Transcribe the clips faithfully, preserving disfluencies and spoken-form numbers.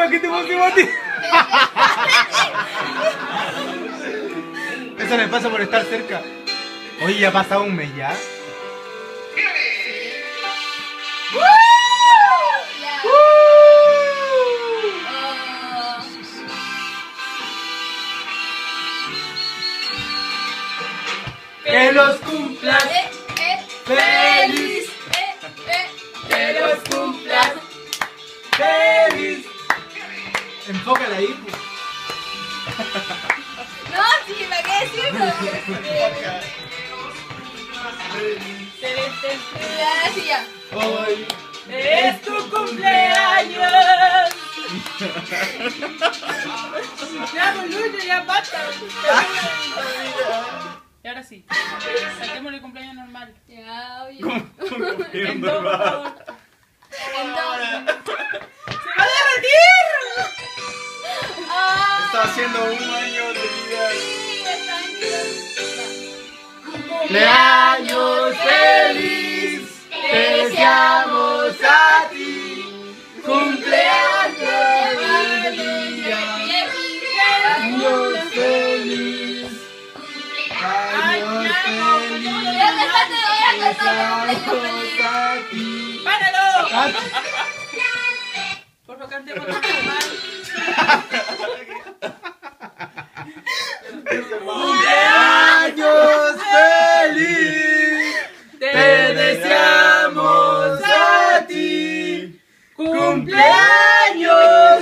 regalo que te pusimos a ti. Eso le pasa por estar cerca. Oye, ya ha pasado un mes ya. Que los cumplas Eh, eh, feliz, eh, eh. que los cumplas feliz. Enfócala ahí. No, sí, ¿para qué decirlo? Ya, sí, ya. Hoy ¡Es tu cumpleaños! Ya, boludo, ya basta. Y ahora sí, saquemos el cumpleaños normal. Ya, oye. En dos, por favor. Entonces. ¡Se va a derretir! Ah, está haciendo un año de vida. sí, está bien. Cumpleaños feliz, te deseamos a ti. Cumpleaños feliz, años feliz, años feliz, Voy a cantarte, voy a cantar deseamos cumpleaños feliz. a ti. ¡Páralo! Ah, Por favor, cantemos normal. Cumpleaños feliz, te deseamos a ti. Cumpleaños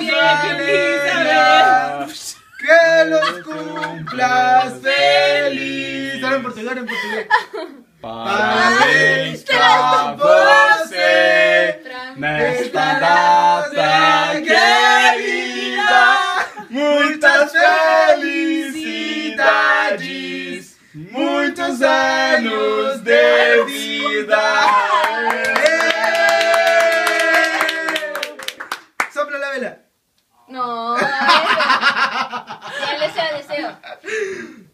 feliz, que los cumplas feliz. Ahora en portugués, ahora en portugués. Parabéns pra você nesta data querida. Muitas felicidades, muitos anos de vida. Sopla la vela. No, a ver. Ya, deseo, deseo.